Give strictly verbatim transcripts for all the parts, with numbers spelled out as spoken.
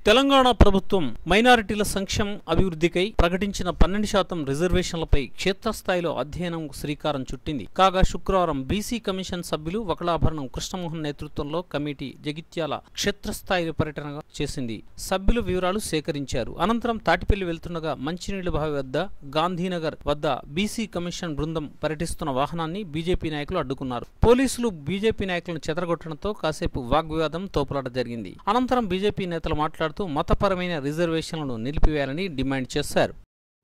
తెలంగాణ ప్రభుత్వం మైనారిటీల సంక్షేమం అభివృద్ధికై ప్రకటించిన పన్నెండు శాతం రిజర్వేషన్లపై క్షేత్రస్థాయిలో అధ్యయనం శ్రీకారం చుట్టింది. కాగా శుక్రవారం బీసీ కమిషన్ సభ్యులు వకలాభరణం కృష్ణమోహన్ నేతృత్వంలో కమిటీ జగిత్యాల క్షేత్రస్థాయి పర్యటన చేసింది. సభ్యులు వివరాలు సేకరించారు. అనంతరం తాటిపల్లి వెళ్తుండగా మంచినీళ్ల బావి వద్ద గాంధీనగర్ వద్ద బీసీ కమిషన్ బృందం పర్యటిస్తున్న వాహనాన్ని బీజేపీ నాయకులు అడ్డుకున్నారు. పోలీసులు బీజేపీ నాయకులను చెదరగొట్టడంతో కాసేపు వాగ్వివాదం తోపులాట జరిగింది. అనంతరం బీజేపీ నేతలు మాట్లాడుతూ మతపరమైన రిజర్వేషన్లను నిలిపివేయాలని డిమాండ్ చేశారు.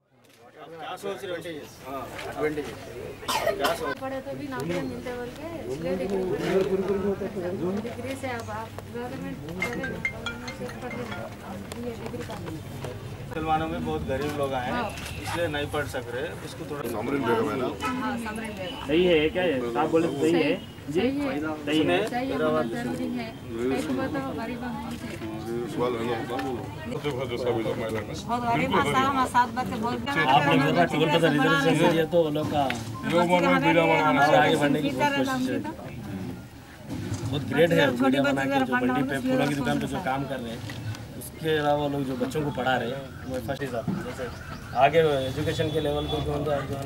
मुसलमानों में बहुत गरीब लोग आए हैं इसलिए नहीं पढ़ सक रहे, इसको थोड़ा समरिन बेगम है ना सही है क्या है आप बोले सही है जी सही है सही है जरूरी है एक बताओ गरीब हम से सवाल नहीं है तो बहुत सभी लोग महिला में बहुत गरीब आशा हम सात बच्चे बहुत आपने बोला ट्वेल्व परसेंट रिजर्वेशन दिया तो लोग का लोग मन में वीडियो बनाना से आगे बढ़ने की कोशिश है। बहुत ग्रेट है वीडियो बना के जो मंडी पे फूलों की दुकान पे जो काम कर रहे हैं उसके अलावा लोग जो बच्चों को पढ़ा रहे हैं वो फर्स्ट हिसाब जैसे आगे एजुकेशन के लेवल को जो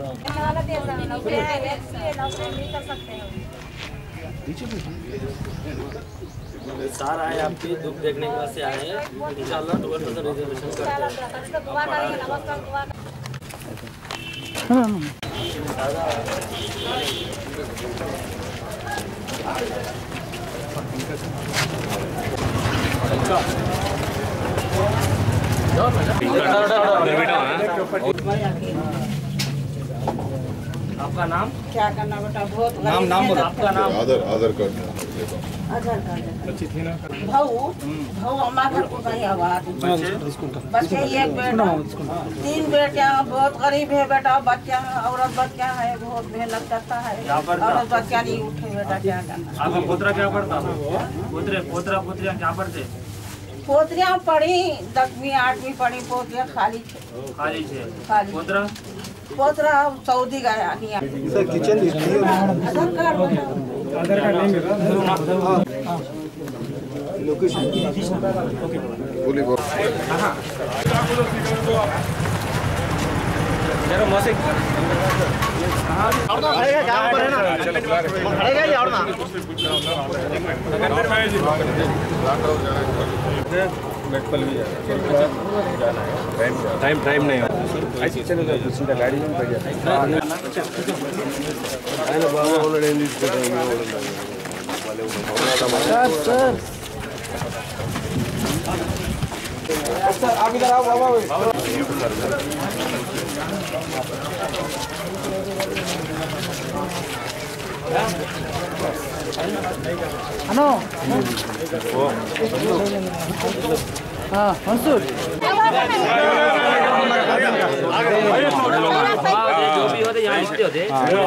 है सार आए आपकी दुख देखने के वास्ते आए हैं इंशाल्लाह ट्वेल्व परसेंट रिजर्वेशन आपका नाम क्या करना बेटा बहुत नाम नाम बोलो आपका नाम आधार आधार कार्ड आधार कार्ड अच्छी थी ना भाऊ भाऊ हमारा को नहीं आवाज बच्चे एक बेटा तीन बेटा बहुत गरीब है बेटा बच्चा औरत बच्चा है बहुत मेहनत करता है औरत बच्चा नहीं उठे बेटा क्या करना आपका पोतरा क्या पढ़ता पोतरे पोतरा पोतरिया क्या पढ़ते पोतरियाँ पढ़ी दसवीं आठवीं पढ़ी पोतरियाँ खाली खाली छे खाली पोतरा पोतरा सऊदी गया नहीं sir kitchen Aadhaar card Aadhaar card नहीं मिला लोकेशन बोली बोल हां जरा मौसी अड़ेगा काम पर है ना अड़ेगा ही अड़ना मेटपल भी जाना है टाइम टाइम नहीं ऐसी चलो चिंता गाड़ी में बैठ जाए ఆయన బాగా ఉన్నాడు ఏం తీసుకుంటాం आप इधर आओ बाबा अनो हाँ मंसूर जो भी होते यहाँ लिखते होते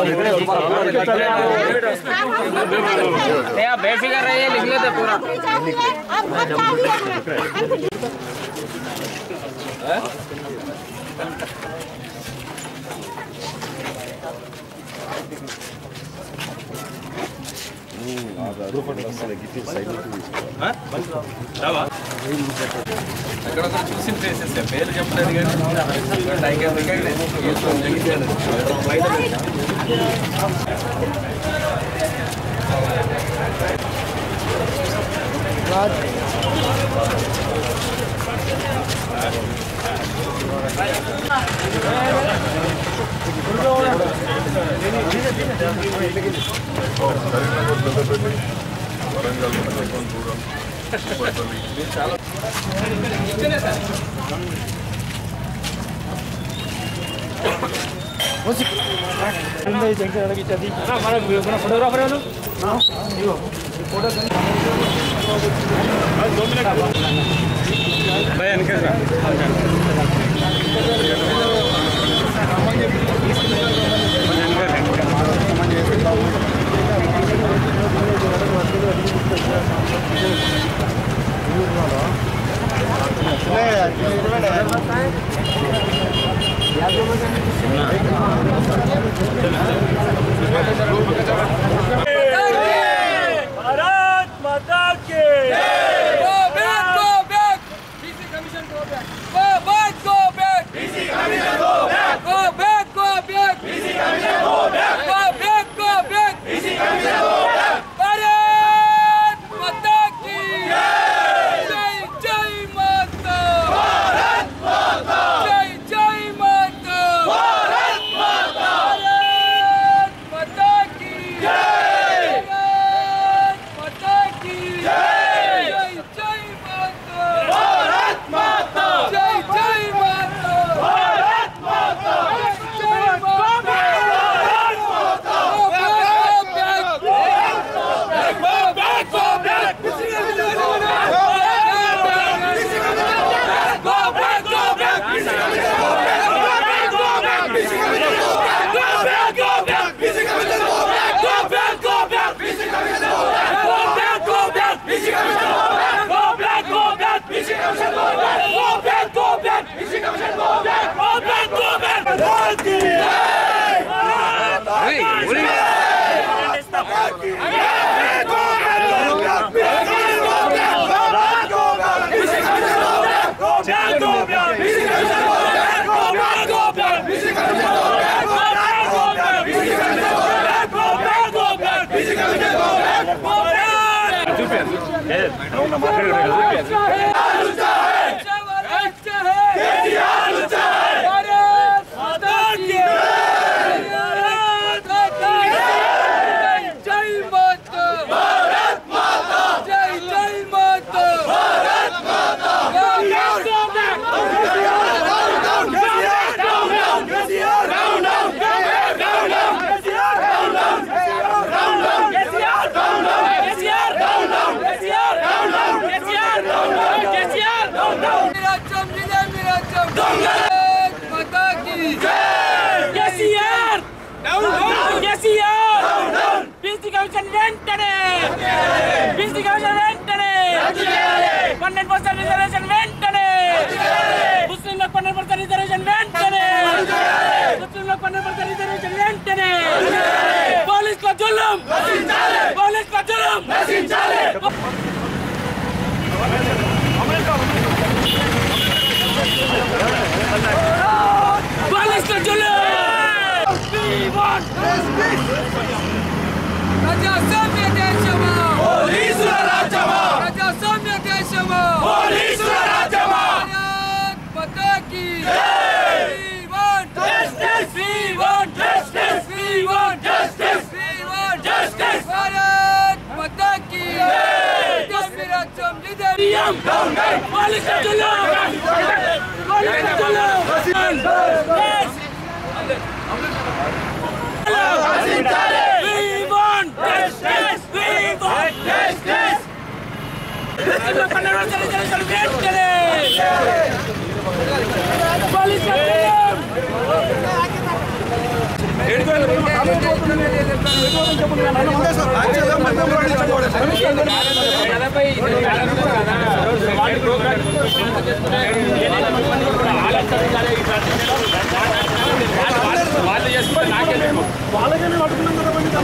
आप बेफिक्र रहिए लिख लेते पूरा చూసిన ప్లేసెస్ పేరు చెప్పలేదు फोटोग्राफर है भारत माता के పన్నెండు పర్సెంట్ రిజర్వేషన్ వెంటనే ముస్లింలకు పన్నెండు పర్సెంట్ రిజర్వేషన్ వెంటనే ముస్లింలకు పన్నెండు పర్సెంట్ రిజర్వేషన్ వెంటనే పోలీసుల జులుం పోలీసుల జులుం పోలీసుల జులుం ప్రజాస్వామ్య దేశమా పోలీసుల రాజ్యమా ప్రజాస్వామ్య దేశమా పోలీసుల రాజ్యమా భారత్ మాతా కీ జై we want justice we want justice we want justice we want justice Bharat Mata కీ జై కాశ్మీర్ రాజ్యం నిజాం డౌన్ డౌన్ పోలీసుల జులుం పోలీసుల జులుం వాళ్ళు చేసుకుంటే నాకే వాళ్ళకనే పట్టుకున్నాం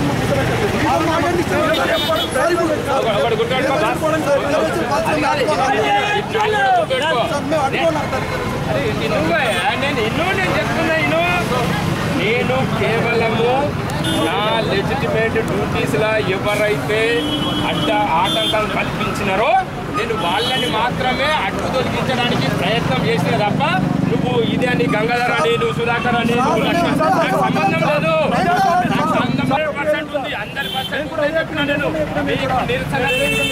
నేను ఎన్నో నేను చెప్తున్నా ఇన్నో నేను కేవలము నా లెజిటిమేట్ డ్యూటీస్లా ఎవరైతే అడ్డ ఆటంకాలు కల్పించినారో నేను వాళ్ళని మాత్రమే అడ్డు తొలగించడానికి ప్రయత్నం చేసిన తప్ప నువ్వు ఇది అని గంగాధర్ అని నువ్వు సుధాకర్ అని నువ్వు లక్ష్మణ్ నాకు సంబంధం లేదు. నాకు సంబంధం పర్సెంట్ ఉంది అందరి పర్సెంట్ కూడా చెప్పినా నేను మీకు నిరసన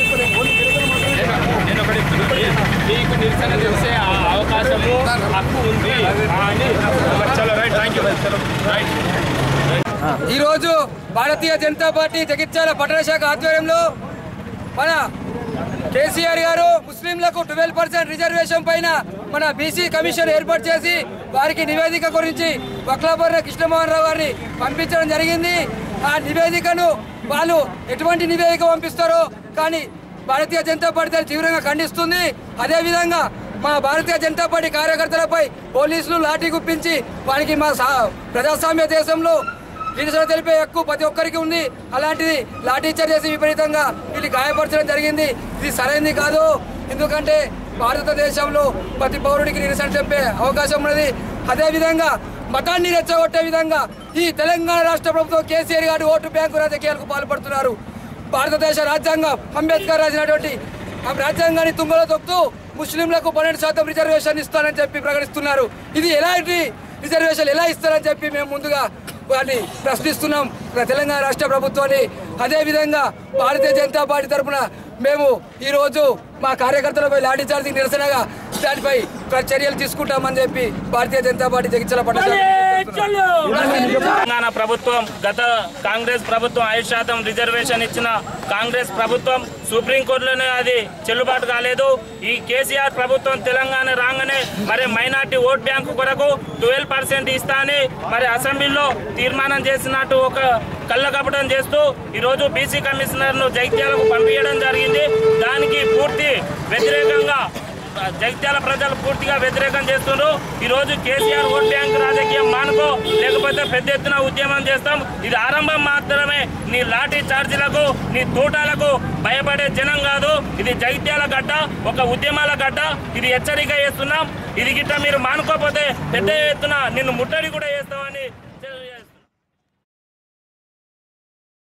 నేను ఒకటి మీకు నిరసన చేసే అవకాశము హక్కు ఉంది అని చలో రైట్ థ్యాంక్ యూ రైట్. ఈరోజు భారతీయ జనతా పార్టీ జగిత్యాల పట్టణ శాఖ ఆధ్వర్యంలో మన కేసీఆర్ గారు ముస్లింలకు ట్వెల్వ్ పర్సెంట్ రిజర్వేషన్ పైన మన బీసీ కమిషన్ ఏర్పాటు చేసి వారికి నివేదిక గురించి వక్లాభరణ కృష్ణమోహన్ రావు గారిని పంపించడం జరిగింది. ఆ నివేదికను వాళ్ళు ఎటువంటి నివేదిక పంపిస్తారో కానీ భారతీయ జనతా పార్టీ దాన్ని తీవ్రంగా ఖండిస్తుంది. అదేవిధంగా మా భారతీయ జనతా పార్టీ కార్యకర్తలపై పోలీసులు లాఠీ గుప్పించి వారికి మా ప్రజాస్వామ్య దేశంలో నిరసన తెలిపే హక్కు ప్రతి ఒక్కరికి ఉంది. అలాంటిది లాఠీ చార్జ్ చేసి విపరీతంగా వీళ్ళు గాయపరచడం జరిగింది. ఇది సరైనది కాదు. ఎందుకంటే భారతదేశంలో ప్రతి పౌరుడికి నిరసన తెలిపే అవకాశం ఉన్నది. అదేవిధంగా మతాన్ని రెచ్చగొట్టే విధంగా ఈ తెలంగాణ రాష్ట్ర ప్రభుత్వం కేసీఆర్ గారు ఓటు బ్యాంకు రాజకీయాలకు పాల్పడుతున్నారు. భారతదేశ రాజ్యాంగం అంబేద్కర్ రాసినటువంటి ఆ రాజ్యాంగాన్ని తుంగలో తొక్కుతూ ముస్లింలకు పన్నెండు శాతం రిజర్వేషన్ ఇస్తానని చెప్పి ప్రకటిస్తున్నారు. ఇది ఎలాంటి రిజర్వేషన్ ఎలా ఇస్తారని చెప్పి మేము ముందుగా వారిని ప్రశ్నిస్తున్నాం తెలంగాణ రాష్ట్ర ప్రభుత్వాన్ని. అదేవిధంగా భారతీయ జనతా పార్టీ తరఫున మేము ఈరోజు మా కార్యకర్తలపై లాఠీ చార్జీ నిరసనగా దానిపై చర్యలు తీసుకుంటామని చెప్పి భారతీయ జనతా పార్టీ జగిత్యాల పట్టణ తెలంగాణ ప్రభుత్వం గత కాంగ్రెస్ ప్రభుత్వం ఐదు శాతం రిజర్వేషన్ ఇచ్చిన కాంగ్రెస్ ప్రభుత్వం సుప్రీంకోర్టులోనే అది చెల్లుబాటు కాలేదు. ఈ కేసీఆర్ ప్రభుత్వం తెలంగాణ రాగానే మరి మైనార్టీ ఓట్ బ్యాంకు కొరకు ట్వెల్వ్ పర్సెంట్ ఇస్తా అని మరి అసెంబ్లీలో తీర్మానం చేసినట్టు ఒక కళ్ళకపటం చేస్తూ ఈరోజు బీసీ కమిషనర్ను జగిత్యాలకు పంపించడం జరిగింది. దానికి పూర్తి వ్యతిరేకంగా జగిత్యాల ప్రజలు పూర్తిగా వ్యతిరేకం చేస్తున్నారు. ఈరోజు కేసీఆర్ ఓట్ బ్యాంక్ రాజకీయం మానుకో, లేకపోతే పెద్ద ఎత్తున ఉద్యమం చేస్తాం. ఇది ఆరంభం మాత్రమే. నీ లాఠీ ఛార్జీలకు నీ తూటాలకు భయపడే జనం కాదు. ఇది జగిత్యాల గడ్డ, ఒక ఉద్యమాల గడ్డ. ఇది హెచ్చరిక చేస్తున్నాం. ఇది గిట్ట మీరు మానుకోకపోతే పెద్ద ఎత్తున నిన్ను ముట్టడి కూడా చేస్తామని